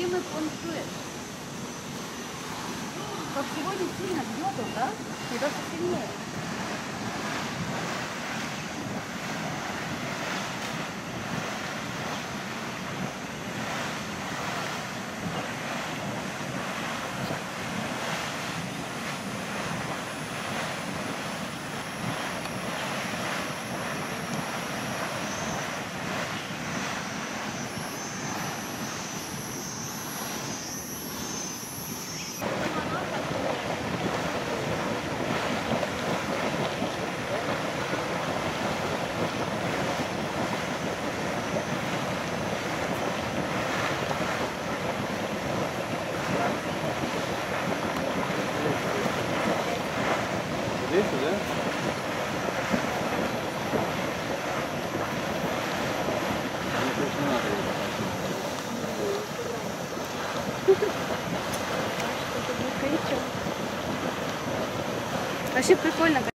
любимый кунжут. Как сегодня сильно бьет он, да? И даже сильнее. Здесь, да? Мне больше не надо его. Вообще прикольно.